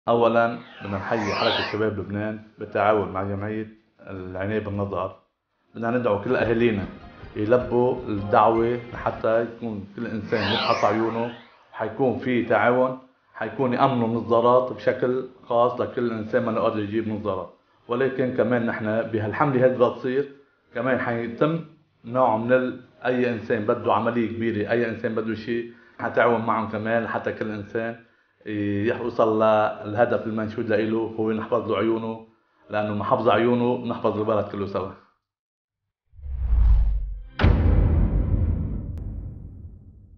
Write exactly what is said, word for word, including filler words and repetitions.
أولا بدنا نحيي حركة شباب لبنان بالتعاون مع جمعية العناية بالنظر. بدنا ندعو كل أهالينا يلبوا الدعوة لحتى يكون كل إنسان يفحص عيونه، حيكون في تعاون، حيكون يأمنوا النظارات بشكل خاص لكل إنسان ما نقدر يجيب نظارات. ولكن كمان نحن بهالحملة هذه بتصير كمان حيتم نوع من ال... أي إنسان بده عملية كبيرة، أي إنسان بده شيء، حتعاون معهم كمان لحتى كل إنسان يوصل للهدف المنشود له، هو نحفظ له عيونه، لأنه محافظ عيونه نحفظ البلد كله سوا.